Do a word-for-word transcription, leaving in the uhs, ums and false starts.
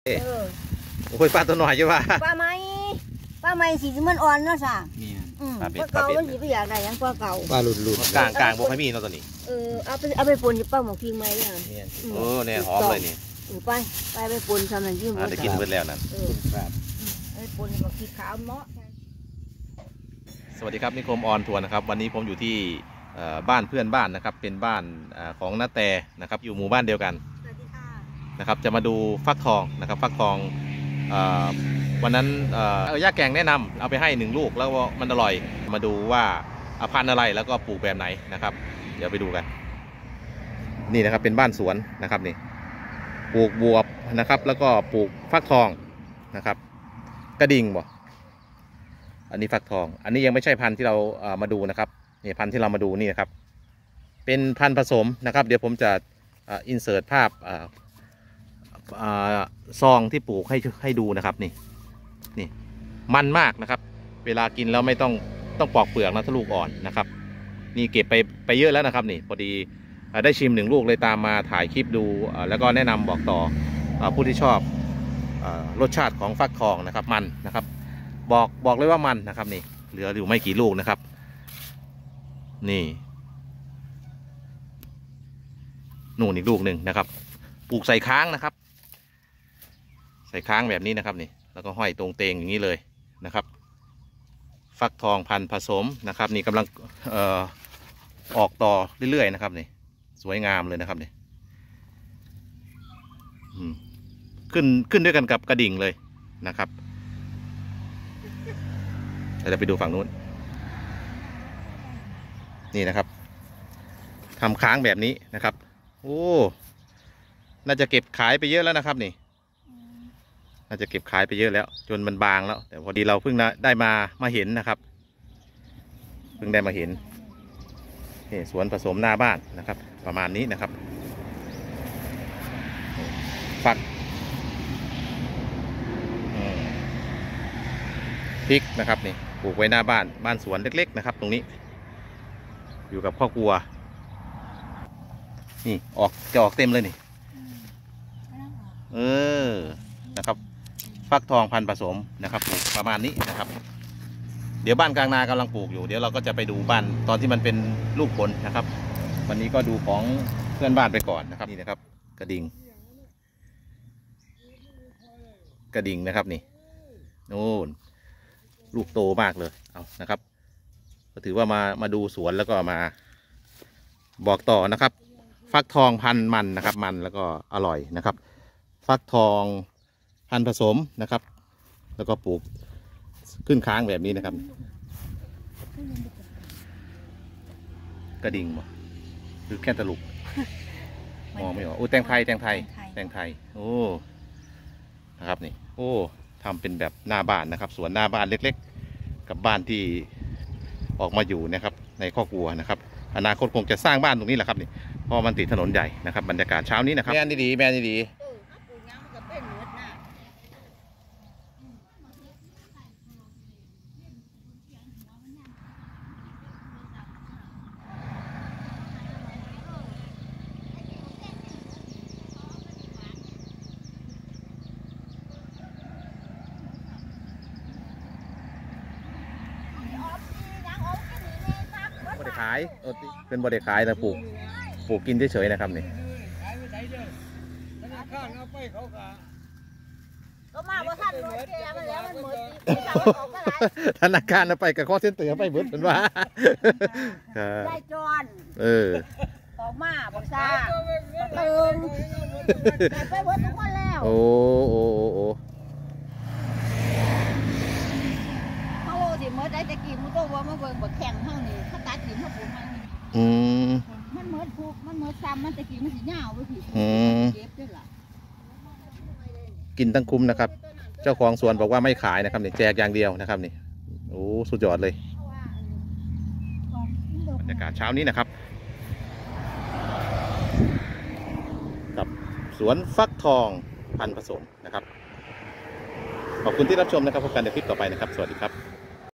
โอ้ยปลาตัวหน่อยใช่ป่ะปลาไม้ปลาไม้สีมันอ่อนเนาะจ้ะปลาเก่ามันสีไปอยากได้ยังปลาเก่าปลาหลุดหลุดกลางกลางบกให้มีเนาะตัวนี้เออเอาไปเอาไปปนจะปลาหมกพิงไหมอ่ะโอ้เนี่ยหอมเลยนี่ไปไปไปปนทำอะไรที่มันได้กินเพิ่มแล้วนั่นไปปนหมกพริกขาวเนาะสวัสดีครับนิคมออนทัวร์นะครับวันนี้ผมอยู่ที่บ้านเพื่อนบ้านนะครับเป็นบ้านของน้าแต่นะครับอยู่หมู่บ้านเดียวกันนะครับจะมาดูฟักทองนะครับฟักทองวันนั้นย่าแกงแนะนำเอาไปให้หนึ่งลูกแล้วมันอร่อยมาดูว่าพันธุ์อะไรแล้วก็ปลูกแบบไหนนะครับเดี๋ยวไปดูกันนี่นะครับเป็นบ้านสวนนะครับนี่ปลูกบวบนะครับแล้วก็ปลูกฟักทองนะครับกระดิ่งบ่อันนี้ฟักทองอันนี้ยังไม่ใช่พันธุ์ที่เรามาดูนะครับนี่พันธุ์ที่เรามาดูนี่นะครับเป็นพันธุ์ผสมนะครับเดี๋ยวผมจะอินเสิร์ตภาพซองที่ปลูกให้ให้ดูนะครับนี่นี่มันมากนะครับเวลากินแล้วไม่ต้องต้องปอกเปลือกนะถ้าลูกอ่อนนะครับนี่เก็บไปไปเยอะแล้วนะครับนี่พอดีได้ชิมหนึ่งลูกเลยตามมาถ่ายคลิปดูแล้วก็แนะนำบอกต่อผู้ที่ชอบรสชาติของฟักทองนะครับมันนะครับบอกบอกเลยว่ามันนะครับนี่เหลืออยู่ไม่กี่ลูกนะครับนี่นู่นอีกลูกหนึ่งนะครับปลูกใส่ค้างนะครับใส่ค้างแบบนี้นะครับนี่แล้วก็ห้อยตรงเตงอย่างนี้เลยนะครับฟักทองพันธุ์ผสมนะครับนี่กำลังเอ่อออกต่อเรื่อยๆนะครับนี่สวยงามเลยนะครับนี่ขึ้นขึ้นด้วยกันกับกระดิ่งเลยนะครับเราไปดูฝั่งนู้นนี่นะครับทำค้างแบบนี้นะครับโอ้น่าจะเก็บขายไปเยอะแล้วนะครับนี่น่าจะเก็บขายไปเยอะแล้วจนมันบางแล้วแต่พอดีเราเพิ่งได้มามาเห็นนะครับเพิ่งได้มาเห็นนี่สวนผสมหน้าบ้านนะครับประมาณนี้นะครับฝักพริกนะครับนี่ปลูกไว้หน้าบ้านบ้านสวนเล็กๆนะครับตรงนี้อยู่กับครอบครัวนี่ออกจะออกเต็มเลยนี่เออนะครับฟักทองพันธุ์ผสมนะครับปลูกประมาณนี้นะครับเดี๋ยวบ้านกลางนากำลังปลูกอยู่เดี๋ยวเราก็จะไปดูบ้านตอนที่มันเป็นลูกผลนะครับวันนี้ก็ดูของเพื่อนบ้านไปก่อนนะครับนี่นะครับกระดิ่งกระดิ่งนะครับนี่โน่นลูกโตมากเลยเอานะครับก็ถือว่ามามาดูสวนแล้วก็มาบอกต่อนะครับฟักทองพันธุ์มันนะครับมันแล้วก็อร่อยนะครับฟักทองพันธุ์ผสมนะครับแล้วก็ปลูกขึ้นค้างแบบนี้นะครับกระดิ่งบ่หรือแค่ตะลุกมองไม่ออกโอ้แตงไทยแตงไทยแตงไทยโอ้นะครับนี่โอ้ทำเป็นแบบหน้าบ้านนะครับสวนหน้าบ้านเล็กๆกับบ้านที่ออกมาอยู่นะครับในครอบครัวนะครับอนาคตคงจะสร้างบ้านตรงนี้แหละครับนี่พอมันติดถนนใหญ่นะครับบรรยากาศเช้านี้นะครับแม่นดีแม่นดีบริขายเป็นบริขายแต่ปลูกปลูกกินเฉยๆนะครับนี่ก็มาว่าท่านรถแกมาแล้วมันหมดธนาคารเอาไปกับข้อเส้นเตือไปเบิดเป็นว่าได้จอนเออออกมาบอกซ่าเติมไปเบิดทุกคนแล้วโอ้โอ้โอ้เขาสิเมื่อได้จะกินมันก็ว่ามาเบิ่งบักแข็งเท่านี้ถ้าตัดกินเขาปลูกมันอืมมันเมื่อผูกมันเมื่อซ้ำมันจะกินมันสิเหงาไปผิดเก็บด้วยล่ะกินตั้งคุ้มนะครับเจ้าของสวนบอกว่าไม่ขายนะครับนี่แจกอย่างเดียวนะครับนี่โอ้สุดยอดเลยบรรยากาศเช้านี้นะครับกับสวนฟักทองพันธุ์ผสมนะครับขอบคุณที่รับชมนะครับพบกันในคลิปต่อไปนะครับสวัสดีครับ